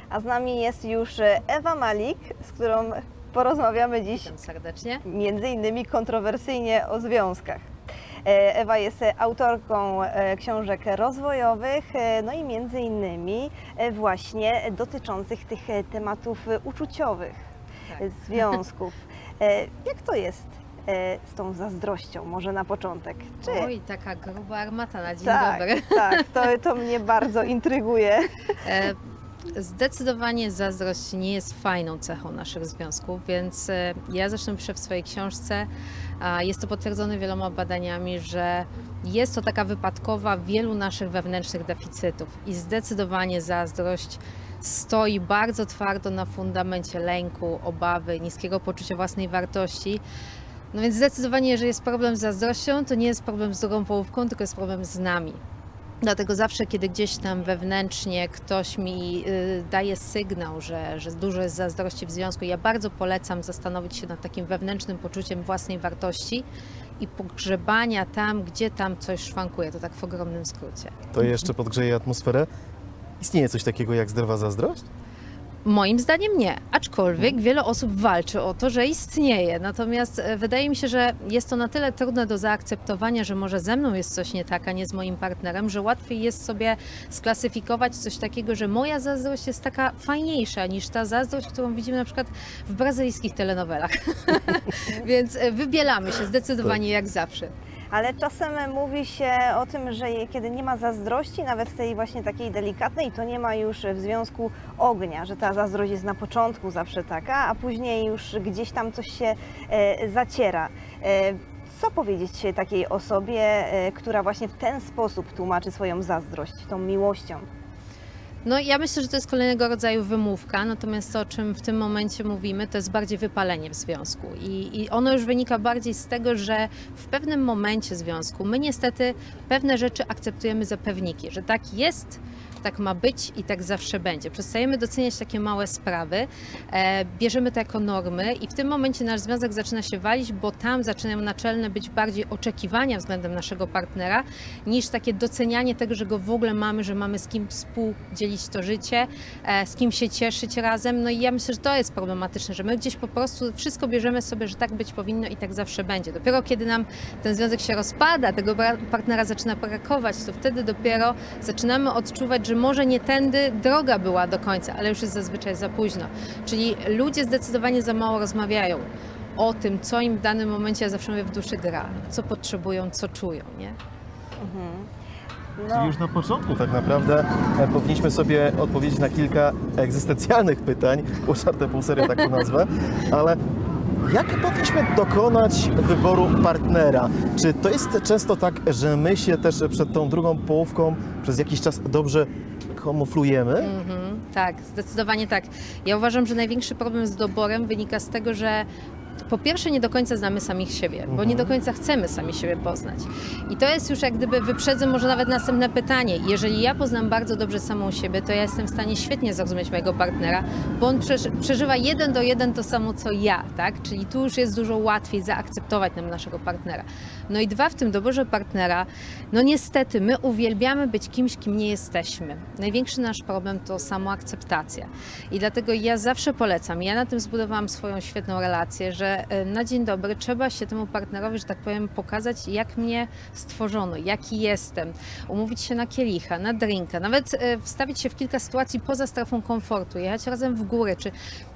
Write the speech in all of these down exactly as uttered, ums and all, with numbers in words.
A z nami jest już Ewa Malik, z którą porozmawiamy dziś Witam serdecznie. między innymi kontrowersyjnie o związkach. Ewa jest autorką książek rozwojowych, no i między innymi właśnie dotyczących tych tematów uczuciowych, tak. Związków. Jak to jest z tą zazdrością, może na początek? Czy... Oj, taka gruba armata na dzień tak, dobry. Tak, to, to mnie bardzo intryguje. E, zdecydowanie zazdrość nie jest fajną cechą naszych związków, więc e, ja zresztą piszę w swojej książce, a jest to potwierdzone wieloma badaniami, że jest to taka wypadkowa wielu naszych wewnętrznych deficytów i zdecydowanie zazdrość stoi bardzo twardo na fundamencie lęku, obawy, niskiego poczucia własnej wartości. No więc zdecydowanie, jeżeli jest problem z zazdrością, to nie jest problem z drugą połówką, tylko jest problem z nami. Dlatego zawsze, kiedy gdzieś tam wewnętrznie ktoś mi y, daje sygnał, że, że dużo jest zazdrości w związku, ja bardzo polecam zastanowić się nad takim wewnętrznym poczuciem własnej wartości i pogrzebania tam, gdzie tam coś szwankuje. To tak w ogromnym skrócie. To jeszcze podgrzeje atmosferę. Istnieje coś takiego jak zdrowa zazdrość? Moim zdaniem nie, aczkolwiek wiele osób walczy o to, że istnieje. Natomiast wydaje mi się, że jest to na tyle trudne do zaakceptowania, że może ze mną jest coś nie tak, a nie z moim partnerem, że łatwiej jest sobie sklasyfikować coś takiego, że moja zazdrość jest taka fajniejsza niż ta zazdrość, którą widzimy na przykład w brazylijskich telenowelach. Więc wybielamy się zdecydowanie jak zawsze. Ale czasem mówi się o tym, że kiedy nie ma zazdrości, nawet tej właśnie takiej delikatnej, to nie ma już w związku ognia, że ta zazdrość jest na początku zawsze taka, a później już gdzieś tam coś się e, zaciera. E, co powiedzieć takiej osobie, e, która właśnie w ten sposób tłumaczy swoją zazdrość, tą miłością? No ja myślę, że to jest kolejnego rodzaju wymówka, natomiast to, o czym w tym momencie mówimy, to jest bardziej wypalenie w związku i, i ono już wynika bardziej z tego, że w pewnym momencie związku my niestety pewne rzeczy akceptujemy za pewniki, że tak jest, tak ma być i tak zawsze będzie. Przestajemy doceniać takie małe sprawy, e, bierzemy to jako normy i w tym momencie nasz związek zaczyna się walić, bo tam zaczynają naczelne być bardziej oczekiwania względem naszego partnera, niż takie docenianie tego, że go w ogóle mamy, że mamy z kim współdzielić to życie, e, z kim się cieszyć razem. No i ja myślę, że to jest problematyczne, że my gdzieś po prostu wszystko bierzemy sobie, że tak być powinno i tak zawsze będzie. Dopiero kiedy nam ten związek się rozpada, tego partnera zaczyna brakować, to wtedy dopiero zaczynamy odczuwać, że może nie tędy droga była do końca, ale już jest zazwyczaj za późno. Czyli ludzie zdecydowanie za mało rozmawiają o tym, co im w danym momencie, ja zawsze mówię, w duszy gra, co potrzebują, co czują, nie? Mhm. No. Czyli już na początku tak naprawdę e, powinniśmy sobie odpowiedzieć na kilka egzystencjalnych pytań, pół żartem, pół serio tak to nazwę, ale jak powinniśmy dokonać wyboru partnera? Czy to jest często tak, że my się też przed tą drugą połówką przez jakiś czas dobrze kamuflujemy? Mm-hmm, tak, zdecydowanie tak. Ja uważam, że największy problem z doborem wynika z tego, że po pierwsze nie do końca znamy samych siebie, bo nie do końca chcemy sami siebie poznać. I to jest już jak gdyby, wyprzedzę może nawet następne pytanie. Jeżeli ja poznam bardzo dobrze samą siebie, to ja jestem w stanie świetnie zrozumieć mojego partnera, bo on przeżywa jeden do jeden to samo co ja, tak? Czyli tu już jest dużo łatwiej zaakceptować nam naszego partnera. No i dwa, w tym doborze partnera, no niestety my uwielbiamy być kimś, kim nie jesteśmy. Największy nasz problem to samoakceptacja. I dlatego ja zawsze polecam, ja na tym zbudowałam swoją świetną relację, że na dzień dobry trzeba się temu partnerowi, że tak powiem, pokazać, jak mnie stworzono, jaki jestem, umówić się na kielicha, na drinka, nawet wstawić się w kilka sytuacji poza strefą komfortu, jechać razem w góry, czy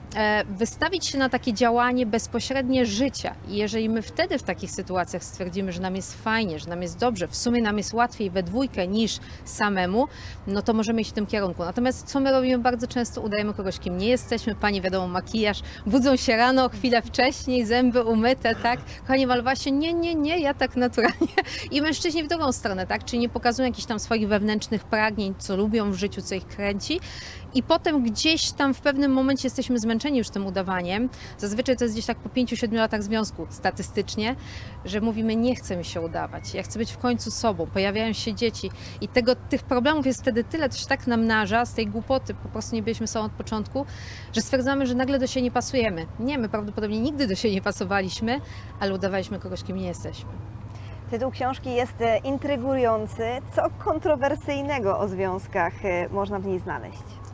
wystawić się na takie działanie bezpośrednie życia. I jeżeli my wtedy w takich sytuacjach stwierdzimy, że nam jest fajnie, że nam jest dobrze, w sumie nam jest łatwiej we dwójkę niż samemu, no to możemy iść w tym kierunku. Natomiast co my robimy bardzo często? Udajemy kogoś, kim nie jesteśmy. Panie, wiadomo, makijaż, budzą się rano, chwilę wcześniej, zęby umyte, tak? Kochanie, malowała się, nie, nie, nie, ja tak naturalnie. I mężczyźni w drugą stronę, tak? Czyli nie pokazują jakichś tam swoich wewnętrznych pragnień, co lubią w życiu, co ich kręci. I potem gdzieś tam w pewnym momencie jesteśmy zmęczeni już tym udawaniem. Zazwyczaj to jest gdzieś tak po pięciu, siedmiu latach związku statystycznie, że mówimy, nie chcę mi się udawać, ja chcę być w końcu sobą, pojawiają się dzieci i tego, tych problemów jest wtedy tyle, to się tak namnaża, z tej głupoty po prostu nie byliśmy sobą od początku, że stwierdzamy, że nagle do siebie nie pasujemy. Nie, my prawdopodobnie nigdy do siebie nie pasowaliśmy, ale udawaliśmy kogoś, kim nie jesteśmy. Tytuł książki jest intrygujący. Co kontrowersyjnego o związkach można w niej znaleźć?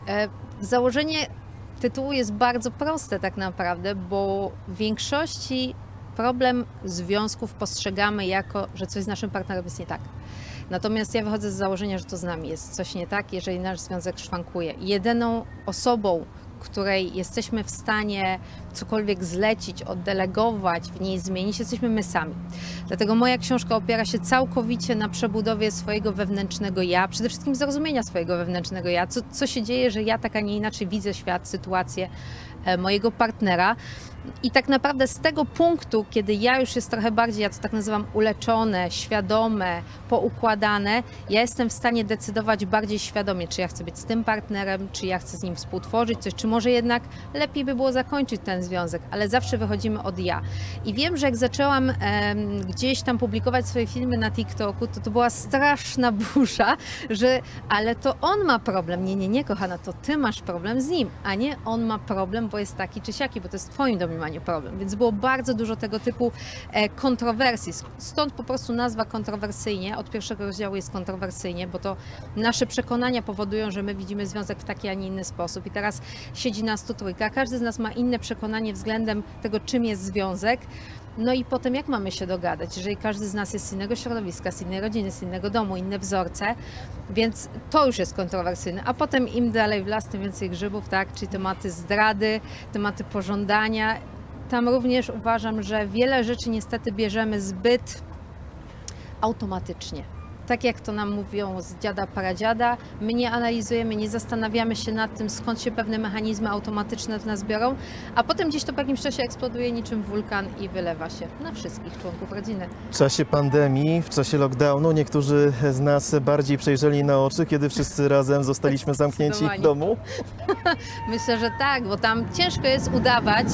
E, założenie tytułu jest bardzo proste tak naprawdę, bo w większości problem związków postrzegamy jako, że coś z naszym partnerem jest nie tak. Natomiast ja wychodzę z założenia, że to z nami jest coś nie tak, jeżeli nasz związek szwankuje. Jedyną osobą, której jesteśmy w stanie cokolwiek zlecić, oddelegować, w niej zmienić, jesteśmy my sami. Dlatego moja książka opiera się całkowicie na przebudowie swojego wewnętrznego ja, przede wszystkim zrozumienia swojego wewnętrznego ja, co, co się dzieje, że ja tak, a nie inaczej widzę świat, sytuację e, mojego partnera. I tak naprawdę z tego punktu, kiedy ja już jest trochę bardziej, ja to tak nazywam, uleczone, świadome, poukładane, ja jestem w stanie decydować bardziej świadomie, czy ja chcę być z tym partnerem, czy ja chcę z nim współtworzyć coś, czy może jednak lepiej by było zakończyć ten związek, ale zawsze wychodzimy od ja. I wiem, że jak zaczęłam em, gdzieś tam publikować swoje filmy na TikToku, to to była straszna burza, że ale to on ma problem. Nie, nie, nie, kochana, to ty masz problem z nim, a nie on ma problem, bo jest taki czy siaki, bo to jest w twoim domniemaniu problem. Więc było bardzo dużo tego typu e, kontrowersji. Stąd po prostu nazwa kontrowersyjnie. Od pierwszego rozdziału jest kontrowersyjnie, bo to nasze przekonania powodują, że my widzimy związek w taki, a nie inny sposób. I teraz siedzi nas tu trójka. Każdy z nas ma inne przekonanie względem tego, czym jest związek. No i potem jak mamy się dogadać, jeżeli każdy z nas jest z innego środowiska, z innej rodziny, z innego domu, inne wzorce, więc to już jest kontrowersyjne. A potem im dalej w las, tym więcej grzybów, tak? Czyli tematy zdrady, tematy pożądania. Tam również uważam, że wiele rzeczy niestety bierzemy zbyt automatycznie. Tak jak to nam mówią z dziada pradziada, my nie analizujemy, nie zastanawiamy się nad tym, skąd się pewne mechanizmy automatyczne w nas biorą, a potem gdzieś to po jakimś czasie eksploduje niczym wulkan i wylewa się na wszystkich członków rodziny. W czasie pandemii, w czasie lockdownu niektórzy z nas bardziej przejrzeli na oczy, kiedy wszyscy razem zostaliśmy zamknięci w domu. Myślę, że tak, bo tam ciężko jest udawać,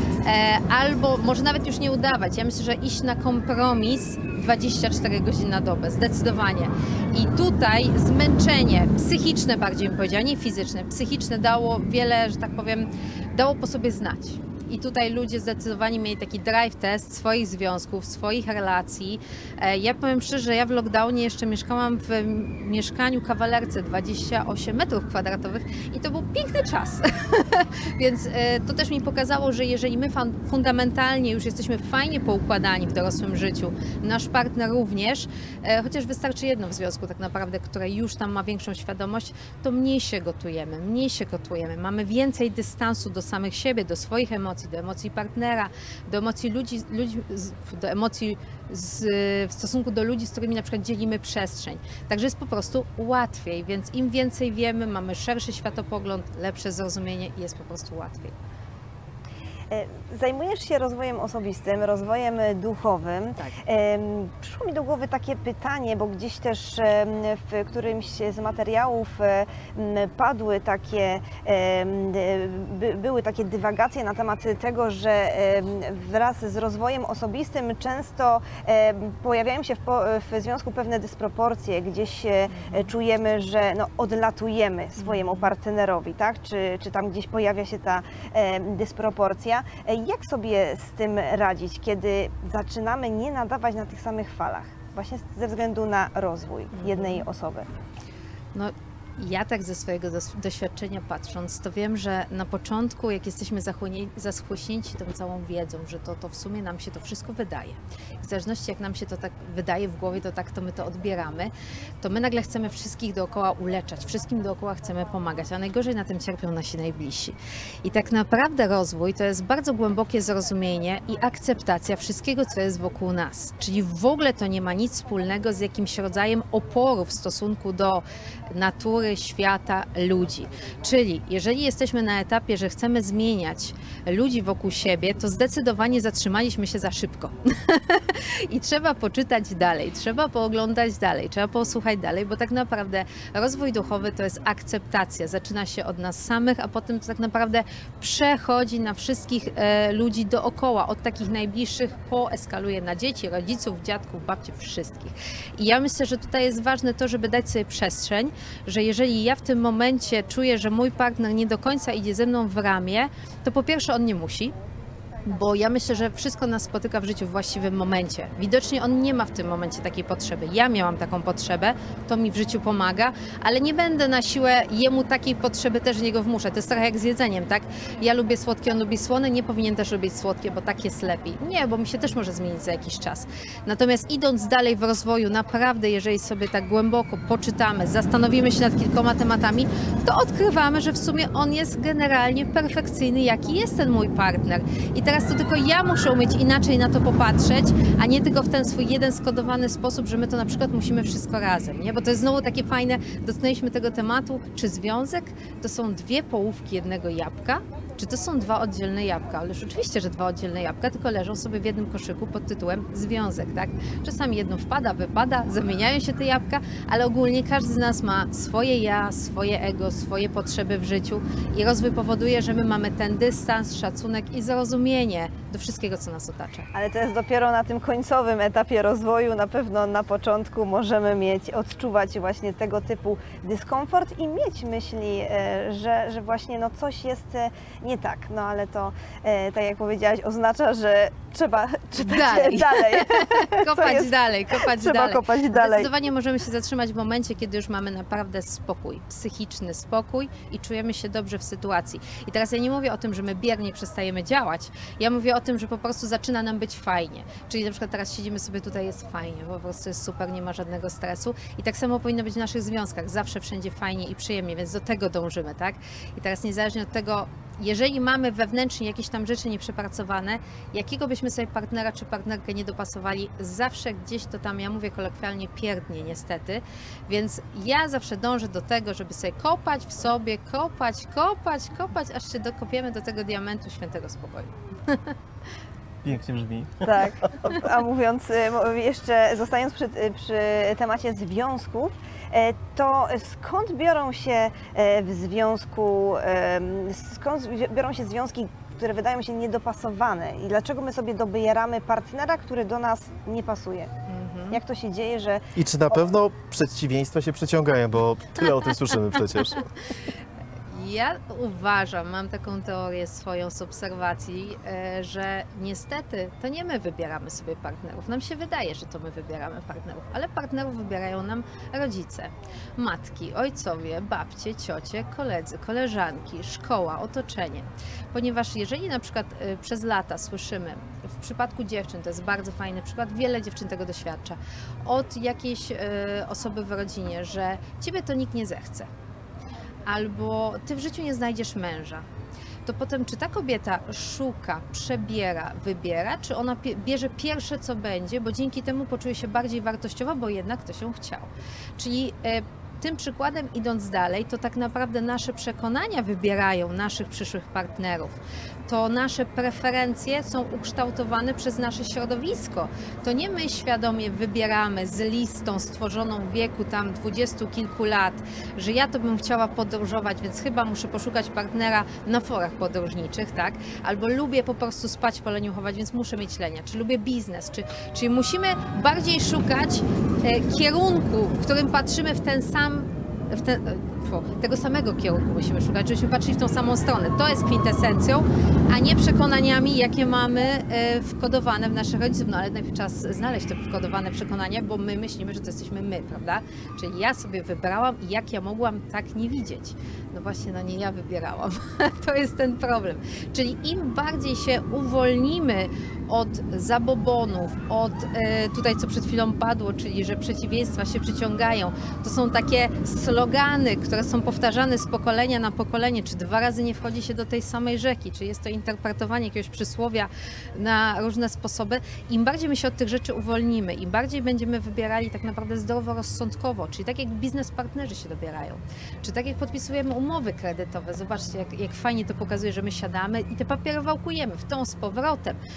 e, albo może nawet już nie udawać. Ja myślę, że iść na kompromis dwadzieścia cztery godziny na dobę, zdecydowanie. I tutaj zmęczenie psychiczne bardziej bym powiedziała, nie fizyczne, psychiczne dało wiele, że tak powiem, dało po sobie znać. I tutaj ludzie zdecydowanie mieli taki drive test swoich związków, swoich relacji. Ja powiem szczerze, że ja w lockdownie jeszcze mieszkałam w mieszkaniu kawalerce dwadzieścia osiem metrów kwadratowych i to był piękny czas. Więc to też mi pokazało, że jeżeli my fundamentalnie już jesteśmy fajnie poukładani w dorosłym życiu, nasz partner również, chociaż wystarczy jedno w związku tak naprawdę, które już tam ma większą świadomość, to mniej się gotujemy, mniej się gotujemy. Mamy więcej dystansu do samych siebie, do swoich emocji, do emocji partnera, do emocji ludzi, ludzi do emocji z, w stosunku do ludzi, z którymi na przykład dzielimy przestrzeń. Także jest po prostu łatwiej, więc im więcej wiemy, mamy szerszy światopogląd, lepsze zrozumienie i jest po prostu łatwiej. Zajmujesz się rozwojem osobistym, rozwojem duchowym. Tak. Przyszło mi do głowy takie pytanie, bo gdzieś też w którymś z materiałów padły takie, były takie dywagacje na temat tego, że wraz z rozwojem osobistym często pojawiają się w, w związku pewne dysproporcje, gdzieś czujemy, że no, odlatujemy swojemu partnerowi, tak? Czy, czy tam gdzieś pojawia się ta dysproporcja. Jak sobie z tym radzić, kiedy zaczynamy nie nadawać na tych samych falach, właśnie ze względu na rozwój jednej osoby? No, ja tak ze swojego doświadczenia patrząc, to wiem, że na początku, jak jesteśmy zaschłyśnięci tą całą wiedzą, że to, to w sumie nam się to wszystko wydaje. W zależności jak nam się to tak wydaje w głowie, to tak to my to odbieramy, to my nagle chcemy wszystkich dookoła uleczać, wszystkim dookoła chcemy pomagać, a najgorzej na tym cierpią nasi najbliżsi. I tak naprawdę rozwój to jest bardzo głębokie zrozumienie i akceptacja wszystkiego, co jest wokół nas. Czyli w ogóle to nie ma nic wspólnego z jakimś rodzajem oporu w stosunku do natury, świata, ludzi. Czyli jeżeli jesteśmy na etapie, że chcemy zmieniać ludzi wokół siebie, to zdecydowanie zatrzymaliśmy się za szybko. I trzeba poczytać dalej, trzeba pooglądać dalej, trzeba posłuchać dalej, bo tak naprawdę rozwój duchowy to jest akceptacja. Zaczyna się od nas samych, a potem to tak naprawdę przechodzi na wszystkich e, ludzi dookoła, od takich najbliższych po eskaluje na dzieci, rodziców, dziadków, babci, wszystkich. I ja myślę, że tutaj jest ważne to, żeby dać sobie przestrzeń, że jeżeli ja w tym momencie czuję, że mój partner nie do końca idzie ze mną w ramię, to po pierwsze on nie musi. Bo ja myślę, że wszystko nas spotyka w życiu w właściwym momencie. Widocznie on nie ma w tym momencie takiej potrzeby. Ja miałam taką potrzebę, to mi w życiu pomaga, ale nie będę na siłę jemu takiej potrzeby też w niego wmuszać. To jest trochę jak z jedzeniem, tak? Ja lubię słodkie, on lubi słone, nie powinien też lubić słodkie, bo tak jest lepiej. Nie, bo mi się też może zmienić za jakiś czas. Natomiast idąc dalej w rozwoju, naprawdę jeżeli sobie tak głęboko poczytamy, zastanowimy się nad kilkoma tematami, to odkrywamy, że w sumie on jest generalnie perfekcyjny, jaki jest ten mój partner. I teraz to tylko ja muszę umieć inaczej na to popatrzeć, a nie tylko w ten swój jeden skodowany sposób, że my to na przykład musimy wszystko razem, nie? Bo to jest znowu takie fajne, dotknęliśmy tego tematu, czy związek to są dwie połówki jednego jabłka, czy to są dwa oddzielne jabłka? Ależ oczywiście, że dwa oddzielne jabłka, tylko leżą sobie w jednym koszyku pod tytułem związek, tak? Czasami jedno wpada, wypada, zamieniają się te jabłka, ale ogólnie każdy z nas ma swoje ja, swoje ego, swoje potrzeby w życiu i rozwój powoduje, że my mamy ten dystans, szacunek i zrozumienie do wszystkiego, co nas otacza. Ale to jest dopiero na tym końcowym etapie rozwoju. Na pewno na początku możemy mieć, odczuwać właśnie tego typu dyskomfort i mieć myśli, e, że, że właśnie no coś jest e, nie tak. No ale to, e, tak jak powiedziałaś, oznacza, że trzeba czytać Dalej. dalej. Kopać jest- dalej, kopać Trzeba dalej. kopać dalej. Zdecydowanie możemy się zatrzymać w momencie, kiedy już mamy naprawdę spokój, psychiczny spokój i czujemy się dobrze w sytuacji. I teraz ja nie mówię o tym, że my biernie przestajemy działać. Ja mówię o tym, że po prostu zaczyna nam być fajnie. Czyli na przykład teraz siedzimy sobie tutaj, jest fajnie, po prostu jest super, nie ma żadnego stresu. I tak samo powinno być w naszych związkach. Zawsze wszędzie fajnie i przyjemnie, więc do tego dążymy, tak? I teraz niezależnie od tego, jeżeli mamy wewnętrznie jakieś tam rzeczy nieprzepracowane, jakiego byśmy sobie partnera czy partnerkę nie dopasowali, zawsze gdzieś to tam, ja mówię kolokwialnie, pierdnie niestety, więc ja zawsze dążę do tego, żeby sobie kopać w sobie, kopać, kopać, kopać, aż się dokopiemy do tego diamentu świętego spokoju. Pięknie brzmi. Tak, a mówiąc e, jeszcze, zostając przy, przy temacie związków, e, to skąd biorą się e, w związku, e, skąd biorą się związki, które wydają się niedopasowane i dlaczego my sobie dobieramy partnera, który do nas nie pasuje? Mhm. Jak to się dzieje, że I czy na pewno przeciwieństwa się przeciągają, bo tyle o tym słyszymy przecież. Ja uważam, mam taką teorię swoją z obserwacji, e, że niestety to nie my wybieramy sobie partnerów. Nam się wydaje, że to my wybieramy partnerów, ale partnerów wybierają nam rodzice, matki, ojcowie, babcie, ciocie, koledzy, koleżanki, szkoła, otoczenie. Ponieważ jeżeli na przykład e, przez lata słyszymy, w przypadku dziewczyn, to jest bardzo fajny przykład, wiele dziewczyn tego doświadcza, od jakiejś e, osoby w rodzinie, że ciebie to nikt nie zechce. Albo ty w życiu nie znajdziesz męża, to potem czy ta kobieta szuka, przebiera, wybiera, czy ona pie- bierze pierwsze co będzie, bo dzięki temu poczuje się bardziej wartościowa, bo jednak ktoś ją chciał. Czyli e, tym przykładem idąc dalej, to tak naprawdę nasze przekonania wybierają naszych przyszłych partnerów. To nasze preferencje są ukształtowane przez nasze środowisko. To nie my świadomie wybieramy z listą stworzoną w wieku tam dwudziestu kilku lat, że ja to bym chciała podróżować, więc chyba muszę poszukać partnera na forach podróżniczych, tak? Albo lubię po prostu spać, poleniuchować, więc muszę mieć lenia. Czy lubię biznes, czy, czyli musimy bardziej szukać e, kierunku, w którym patrzymy w ten sam w ten, po, tego samego kierunku musimy szukać, żebyśmy patrzyli w tą samą stronę. To jest kwintesencją, a nie przekonaniami, jakie mamy e, wkodowane w naszych rodziców. No ale najpierw trzeba znaleźć te wkodowane przekonania, bo my myślimy, że to jesteśmy my, prawda? Czyli ja sobie wybrałam i jak ja mogłam tak nie widzieć? No właśnie, no nie ja wybierałam. To jest ten problem. Czyli im bardziej się uwolnimy od zabobonów, od e, tutaj co przed chwilą padło, czyli że przeciwieństwa się przyciągają. To są takie slogany, które są powtarzane z pokolenia na pokolenie, czy dwa razy nie wchodzi się do tej samej rzeki, czy jest to interpretowanie jakiegoś przysłowia na różne sposoby. Im bardziej my się od tych rzeczy uwolnimy, im bardziej będziemy wybierali tak naprawdę zdroworozsądkowo, czyli tak jak biznes partnerzy się dobierają, czy tak jak podpisujemy umowy kredytowe. Zobaczcie, jak, jak fajnie to pokazuje, że my siadamy i te papiery wałkujemy w tą z powrotem. Czy nam się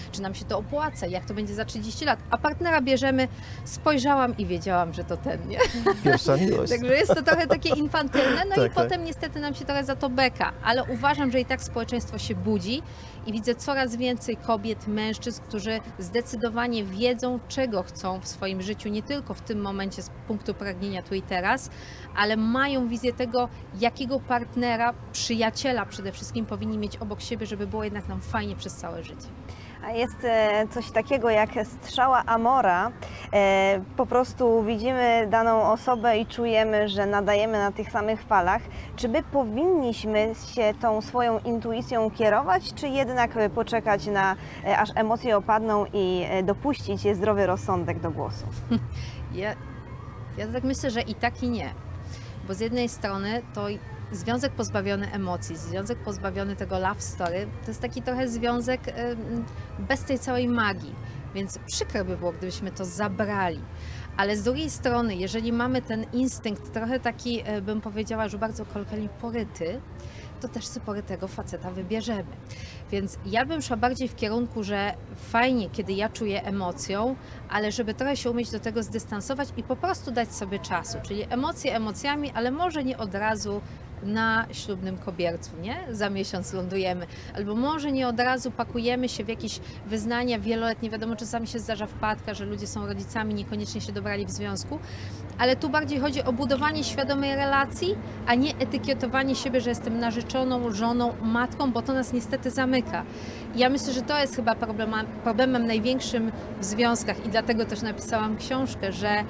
się to opłaca, jak to będzie za trzydzieści lat, a partnera bierzemy, spojrzałam i wiedziałam, że to ten, nie? Pierwsza miłość. Także jest to trochę takie infantylne, no tak, i tak. potem niestety nam się trochę za to beka, ale uważam, że i tak społeczeństwo się budzi i widzę coraz więcej kobiet, mężczyzn, którzy zdecydowanie wiedzą, czego chcą w swoim życiu, nie tylko w tym momencie z punktu pragnienia tu i teraz, ale mają wizję tego, jakiego partnera, przyjaciela przede wszystkim powinni mieć obok siebie, żeby było jednak nam fajnie przez całe życie. A jest e, coś takiego jak strzała Amora. E, po prostu widzimy daną osobę i czujemy, że nadajemy na tych samych falach. Czy my powinniśmy się tą swoją intuicją kierować, czy jednak poczekać na e, aż emocje opadną i e, dopuścić zdrowy rozsądek do głosu? Ja, ja tak myślę, że i tak i nie. Bo z jednej strony to związek pozbawiony emocji, związek pozbawiony tego love story, to jest taki trochę związek bez tej całej magii. Więc przykro by było, gdybyśmy to zabrali. Ale z drugiej strony, jeżeli mamy ten instynkt trochę taki, bym powiedziała, że bardzo kolokwialnie poryty, to też sobie porytego faceta wybierzemy. Więc ja bym szła bardziej w kierunku, że fajnie, kiedy ja czuję emocją, ale żeby trochę się umieć do tego zdystansować i po prostu dać sobie czasu. Czyli emocje emocjami, ale może nie od razu na ślubnym kobiercu, nie? Za miesiąc lądujemy. Albo może nie od razu pakujemy się w jakieś wyznania wieloletnie. Wiadomo, czasami się zdarza wpadka, że ludzie są rodzicami, niekoniecznie się dobrali w związku, ale tu bardziej chodzi o budowanie świadomej relacji, a nie etykietowanie siebie, że jestem narzeczoną, żoną, matką, bo to nas niestety zamyka. I ja myślę, że to jest chyba problemem, problemem największym w związkach i dlatego też napisałam książkę, że e,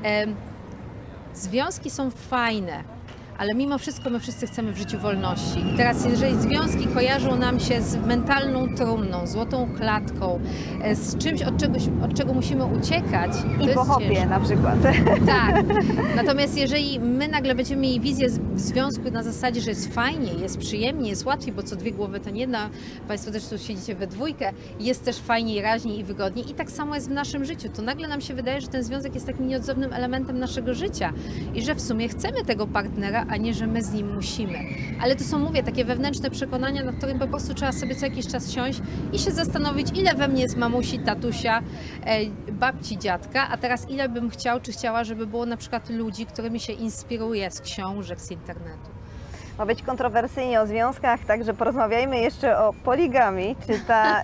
związki są fajne, ale mimo wszystko my wszyscy chcemy w życiu wolności. I teraz jeżeli związki kojarzą nam się z mentalną trumną, złotą klatką, z czymś, od, czegoś, od czego musimy uciekać, to I jest po hopie ciężko. na przykład. Tak. Natomiast jeżeli my nagle będziemy mieli wizję w związku na zasadzie, że jest fajnie, jest przyjemnie, jest łatwiej, bo co dwie głowy to nie jedna, Państwo też tu siedzicie we dwójkę, jest też fajniej, raźniej i wygodniej i tak samo jest w naszym życiu, to nagle nam się wydaje, że ten związek jest takim nieodzownym elementem naszego życia i że w sumie chcemy tego partnera, a nie, że my z nim musimy. Ale to są, mówię, takie wewnętrzne przekonania, nad którym po prostu trzeba sobie co jakiś czas siąść i się zastanowić, ile we mnie jest mamusi, tatusia, babci, dziadka, a teraz ile bym chciał, czy chciała, żeby było na przykład ludzi, którymi się inspiruje z książek, z internetu. Ma być kontrowersyjnie o związkach, także porozmawiajmy jeszcze o poligamii, czy ta...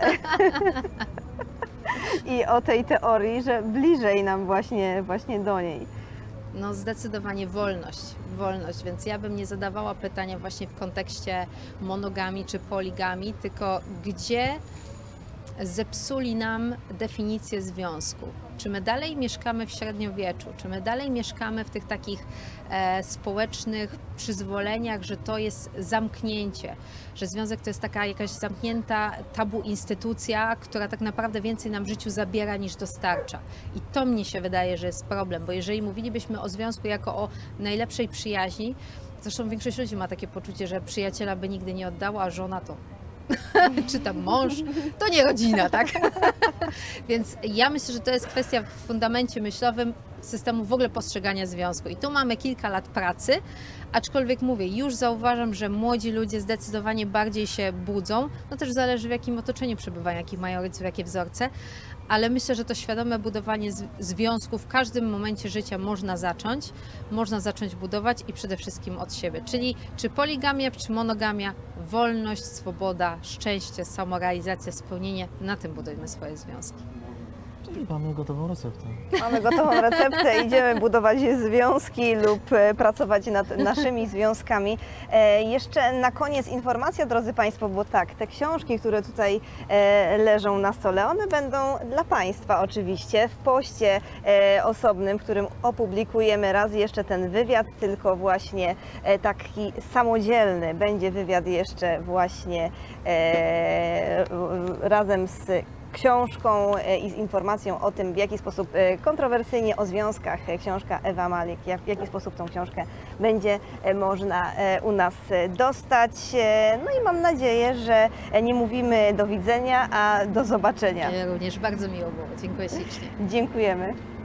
i o tej teorii, że bliżej nam właśnie, właśnie do niej. No zdecydowanie wolność, wolność, więc ja bym nie zadawała pytania właśnie w kontekście monogami czy poligami, tylko gdzie zepsuli nam definicję związku. Czy my dalej mieszkamy w średniowieczu, czy my dalej mieszkamy w tych takich e, społecznych przyzwoleniach, że to jest zamknięcie, że związek to jest taka jakaś zamknięta tabu instytucja, która tak naprawdę więcej nam w życiu zabiera niż dostarcza. I to mnie się wydaje, że jest problem, bo jeżeli mówilibyśmy o związku jako o najlepszej przyjaźni, zresztą większość ludzi ma takie poczucie, że przyjaciela by nigdy nie oddała, a żona to czy tam mąż, to nie rodzina, tak? Więc ja myślę, że to jest kwestia w fundamencie myślowym systemu w ogóle postrzegania związku. I tu mamy kilka lat pracy, aczkolwiek mówię, już zauważam, że młodzi ludzie zdecydowanie bardziej się budzą. No też zależy, w jakim otoczeniu przebywają, jakich mają rodziców, jakie wzorce, ale myślę, że to świadome budowanie związku w każdym momencie życia można zacząć, można zacząć budować i przede wszystkim od siebie. Czyli czy poligamia, czy monogamia, wolność, swoboda, szczęście, samorealizacja, spełnienie, na tym budujmy swoje związki. Czyli mamy gotową receptę. Mamy gotową receptę, idziemy budować związki lub e, pracować nad naszymi związkami. E, jeszcze na koniec informacja, drodzy Państwo, bo tak, te książki, które tutaj e, leżą na stole, one będą dla Państwa oczywiście w poście e, osobnym, w którym opublikujemy raz jeszcze ten wywiad, tylko właśnie e, taki samodzielny będzie wywiad jeszcze właśnie e, razem z książką i z informacją o tym, w jaki sposób kontrowersyjnie o związkach książka Ewa Malik, w jaki sposób tą książkę będzie można u nas dostać. No i mam nadzieję, że nie mówimy do widzenia, a do zobaczenia. Ja również bardzo miło było. Dziękuję ślicznie. Dziękujemy.